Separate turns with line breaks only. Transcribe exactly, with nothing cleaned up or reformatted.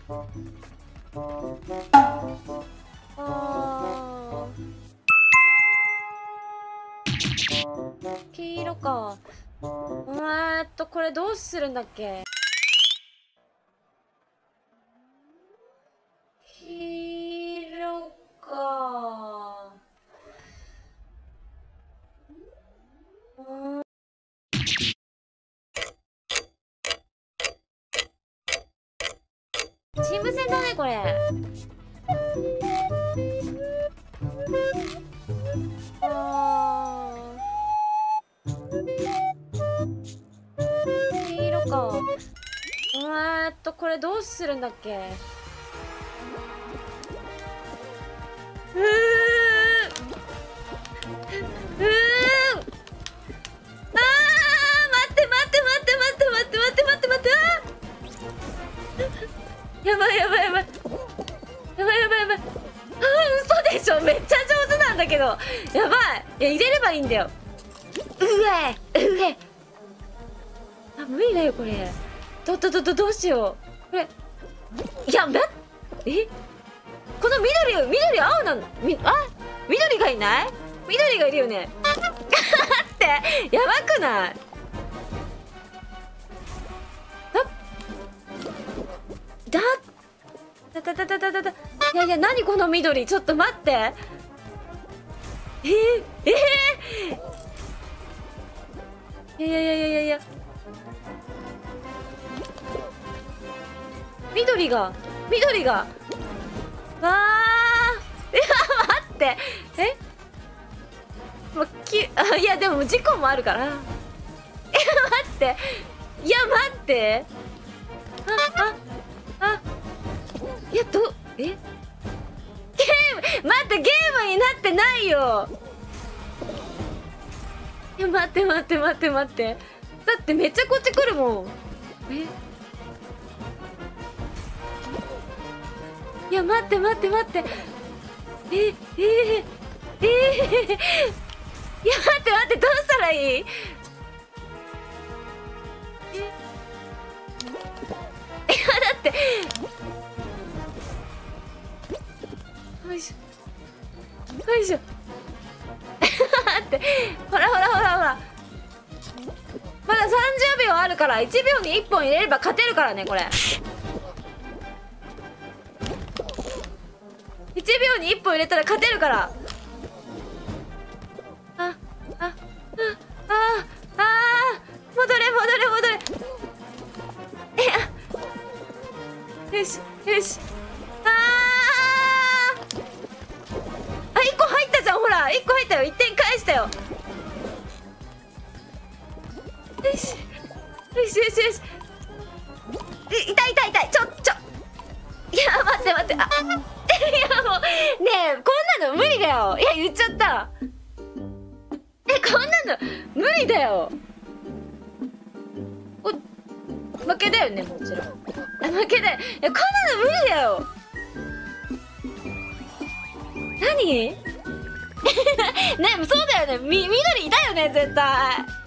あー、黄色か。えーっとこれどうするんだっけ。黄色か。うん、チーム戦だねこれ。あー、黄色か。えーっとこれどうするんだっけ。うーうーん、あー、待って待って待って待って待って待って待って待って、あーやばいやばいやばいやばいやばいやばい、あー、嘘でしょ、めっちゃ上手なんだけど。やばい、いや入れればいいんだよ。うえうえ、あ、無理だよこれ。どどどどどうしようこれ。いや、めえこの緑緑青なの、みあ緑がいない、緑がいるよね。待ってやばくない。だだだだだだだだ、いやいや、何この緑、ちょっと待って。えー、えー、いやいやいやいやいや、緑が緑が、わー、いや待って、えもうきあ、いやでも事故もあるから。え待って、いや待って、あああ、いやどえゲーム、待って、ゲームになってないよ。いや待って待って待って待って、だってめっちゃこっち来るもん。えいや待って待って待って、ええー、えー、えー、いや待って待って、どうしたらいい。えいやだって、よいしょよいしょ待って、ほらほらほらほら、まださんじゅうびょうあるから、いちびょうにいっぽん入れれば勝てるからねこれ。いちびょうにいっぽん入れたら勝てるから。ああああああ、戻れ戻れ戻れ、えあ、よしよし、あーあ、いっこ入ったじゃん、ほらいっこ入ったよ、いってん返したよ。よしよしよしよし、い痛い痛い痛い、ちょちょ、いや待って待って、あいやもうねえ、こんなの無理だよ。いや言っちゃった、えこんなの無理だよ。お負けだよね、もちろん。あ負けだよ、いやこんなの無理だよ。何ね、そうだよね、み緑いたよね絶対。